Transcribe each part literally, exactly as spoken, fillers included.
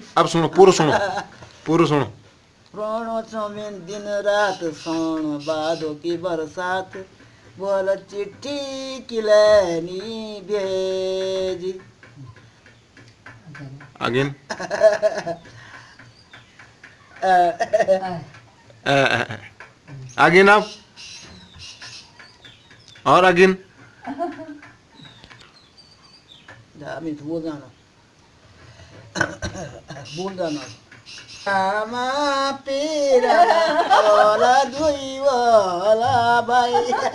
अब सुनो पूरा सुनो पूरा सुनो। प्राणों चौमिन दिन रात सोन बादों की बरसात बोल चिट्ठी किलनी भेजी। अगेन अगेन आप और अगेन अभी बोल जाना बोल जाना आमा पेरा वाला दुई वाला भाई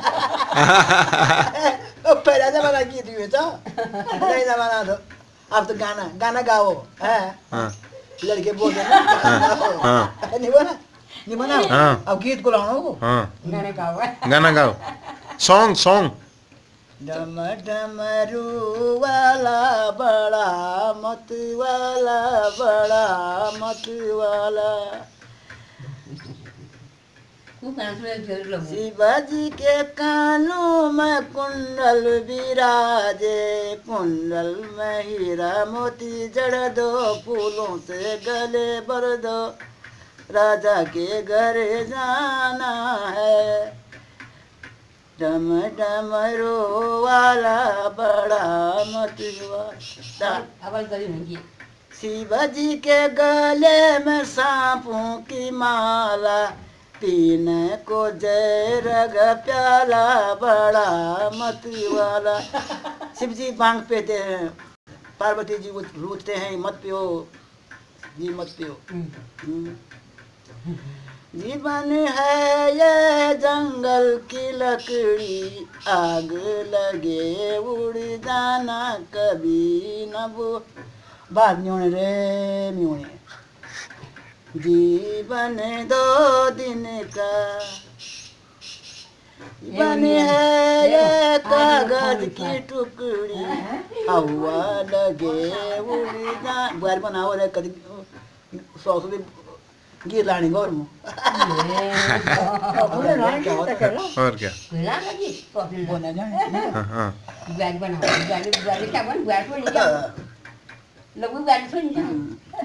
पहला जमाना गीत हुए था नहीं जमाना तो अब तो गाना गाना गाओ है लड़के बोलते हैं नहीं बना नहीं बना अब गीत को लाओ गाना गाओ गाना गाओ सॉन्ग सॉन्ग। डम डमरू वाला बड़ा मत वाला बड़ा मत वाला शिवाजी के कानों में कुंडल विराजे कुंडल में हीरा मोती जड़ दो फूलों से गले भर दो राजा के घर जाना है डम डमरू वाला बड़ा मतवाला। शिवाजी के गले में सांपों की माला पीने को जय रग प्याला बड़ा मतवाला। शिव जी भांग पीते हैं पार्वती जी रूठते हैं मत पियो जी मत पियो। जीवन है ये जंगल की लकड़ी आग लगे उड़ जाना कभी न वो बात न्योने रे न्योने। जीवन दो दिन का जीवन है ये कागज की टुकड़ी हवा लगे उड़ जा बार बनाओ रे कभी सौ सौ गीत लानी गौर में और क्या बोला जाए बैग बनाओ बैग बैग क्या बन बैग तो नहीं जाओ लोग बैग तो नहीं जाओ।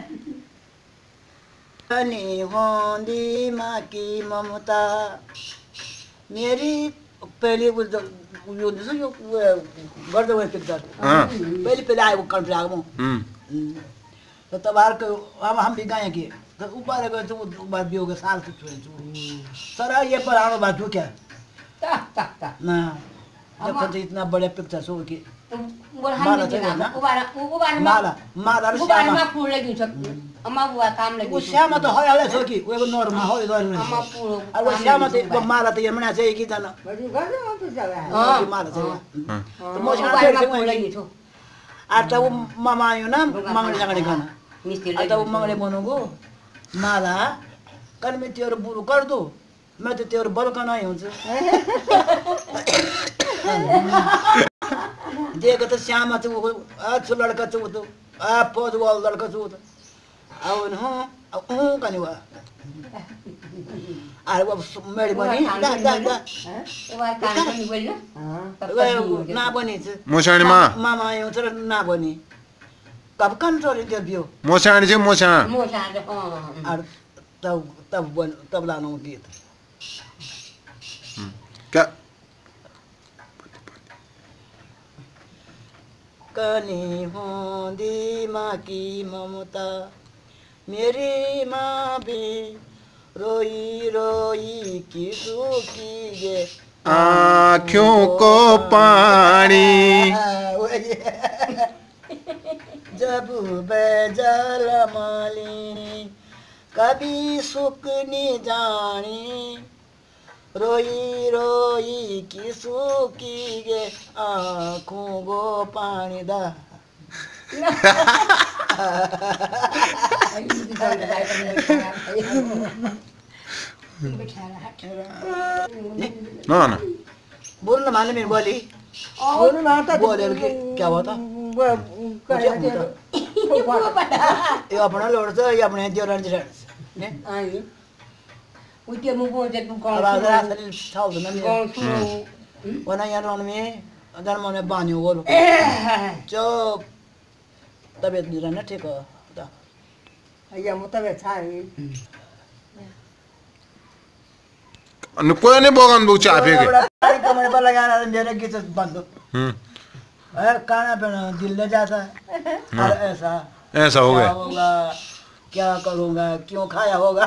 कनी होंदी माँ की ममता मेरी पहले वो जो जो जो घरजव पिक्चर पहले पहले आए वो कंट्री आगे वो तो तबार को हम हम भी गाएं कि तो ऊपर गए तो ऊपर भी हो गए साल से छुए सर ये पर आनो बात क्या ता ता ता ना देखो तो इतना बड़े पिक्चर सो की माला चाहिए ना उबारा उबारा माला माला उबारा में फूल लगी सब अम्मा बुआ काम लगी वो श्याम तो है वाले सो की वो नॉर्मल हो इधर अम्मा फूल अब वो श्याम तो माला तो ये मना चाहिए की जाना घरजव तो चला है हां माला चाहिए तो मोछ उबारा में फूल लगी तो आता वो मामा आयो ना मंगल जगह गाना आता वो मंगले बोनोगो माला कल में तेरे बुरु कर दो मैं तो तेरे बल का नहीं हूँ देख तो श्याम तो अच्छा लड़का तो तो आप पौध वाला लड़का तो अब ना अब हूँ का नहीं हुआ अरे वो मेरी बनी दा दा दा वो काम नहीं बोलियो वो ना बनी मोशानी माँ मामा आयो तो ना बनी कब कंट्रोल इंटरव्यू मोशानी जी मोशा मोशा और तब तब बन तब लाना गीत क्या कनी होंदी माँ की ममता मेरी माँ भी रोई रोई किसू की ये आँखों को पानी जब बेजल मालिनी कभी सुख नहीं जानी रोई रोई किसू की गे आँखों को पानी दा ना ना बोल ना माने मेरी बोली बोल ना था बोले क्या हुआ था ये अपना लोड से ये अपने जोरन जोरन ने आई उते मु बोल दे तू कौन अब रात में छाव ना मैं कौन सु वना यार रोन में अदर मने बानियो बोलो जो तबीयत नहीं रहना ठीक है ये मुता अच्छा है न कोई नहीं बोगन बुक चापे के पानी कमरे पर लगाना मेरे की तो बंद हम्म है खाना पीना दिल ले जाता है और ऐसा ऐसा हो गया होगा क्या करूँगा क्यों खाया होगा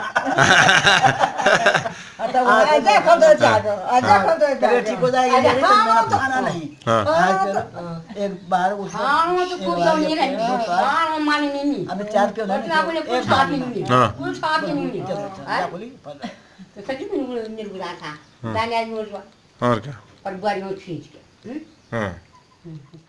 आजा खा दो चाचा आजा खा दो तबीयत ठीक हो जाएगी मेरी तो मेरा खाना नहीं हाँ एक बार उस हाँ तो कुछ तो नहीं रहता हाँ मानी नहीं अभी चार क्यों नहीं आपने कुछ खा के नहीं कुछ खा के नहीं क्या बोली तो सच्ची में मुझे निर्बुला था दाने आज मुझे और क्या और बुआरी में खींच के हाँ